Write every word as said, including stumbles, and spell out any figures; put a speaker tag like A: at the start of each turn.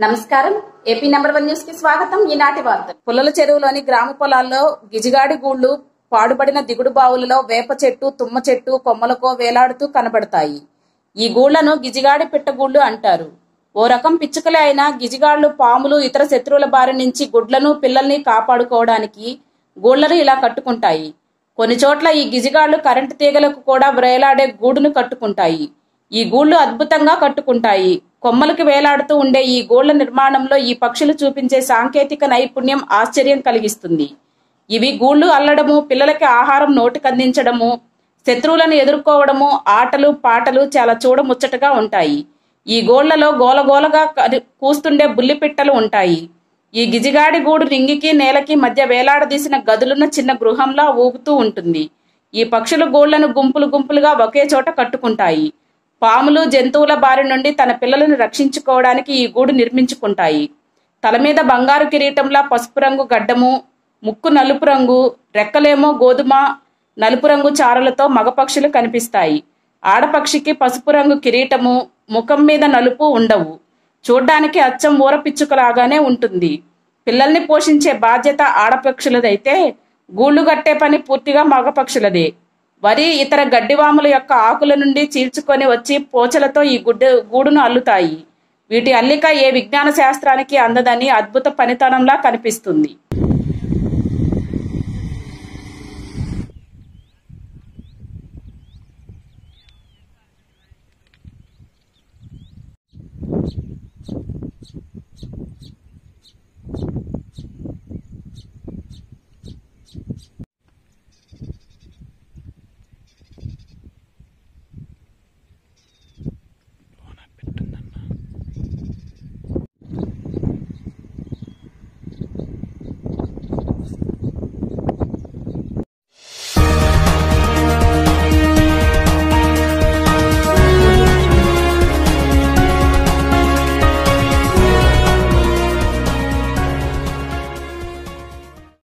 A: నమస్కారం AP number one news కి స్వాగతం. ఈనాటి వార్తలు. పుల్లల చెరువులోని గ్రామ పొలాల్లో గిజిగాడి గూళ్లు పాడుబడిన దిగుడు బావులలో వేప చెట్టు, తుమ్మ చెట్టు కొమ్మలకో వేలాడుతూ కనబడతాయి. ఈ గూళ్లను గిజిగాడి పిట్టగూళ్లు అంటారు. ఓ రకం పిచ్చుకలే అయినా గిజిగాళ్లు పాములు, ఇతర శత్రువుల బారి నుంచి గుడ్లను, పిల్లల్ని కాపాడుకోవడానికి గూళ్లను ఇలా కట్టుకుంటాయి. కొన్ని చోట్ల ఈ గిజిగాళ్లు కరెంటు తీగలకు కూడా వేలాడే గూడును కట్టుకుంటాయి. ఈ గూళ్లు అద్భుతంగా కట్టుకుంటాయి. కొమ్మలకు వేలాడుతూ ఉండే ఈ గూళ్ల నిర్మాణంలో ఈ పక్షులు చూపించే సాంకేతిక నైపుణ్యం ఆశ్చర్యం కలిగిస్తుంది. ఇవి గూళ్లు అల్లడము, పిల్లలకి ఆహారం నోటికందించడము, శత్రువులను ఎదుర్కోవడము, ఆటలు పాటలు చాలా చూడముచ్చటగా ఉంటాయి. ఈ గోళ్లలో గోలగోలగా కూస్తుండే బుల్లిపిట్టలు ఉంటాయి. ఈ గిజిగాడి గూడు రింగికి నేలకి మధ్య వేలాడదీసిన గదులున్న చిన్న గృహంలా ఊగుతూ ఉంటుంది. ఈ పక్షులు గూళ్లను గుంపులు గుంపులుగా ఒకే చోట కట్టుకుంటాయి. పాములు, జంతువుల బారి నుండి తన పిల్లలను రక్షించుకోవడానికి ఈ గూడు నిర్మించుకుంటాయి. తల మీద బంగారు కిరీటంలా పసుపు రంగు గడ్డము, ముక్కు నలుపు రంగు, రెక్కలేమో గోధుమ నలుపు రంగు చారలతో మగపక్షులు కనిపిస్తాయి. ఆడపక్షికి పసుపు రంగు కిరీటము, ముఖం మీద నలుపు ఉండవు. చూడ్డానికి అచ్చం ఊర పిచ్చుకలాగానే ఉంటుంది. పిల్లల్ని పోషించే బాధ్యత ఆడపక్షులదైతే గూళ్లు కట్టే పని పూర్తిగా మగపక్షులదే. వరి, ఇతర గడ్డివాముల యొక్క ఆకుల నుండి చీల్చుకొని వచ్చి పోచలతో ఈ గుడ్డ గూడును అల్లుతాయి. వీటి అల్లిక ఏ విజ్ఞాన శాస్త్రానికి అందదని అద్భుత పనితనంలా కనిపిస్తుంది.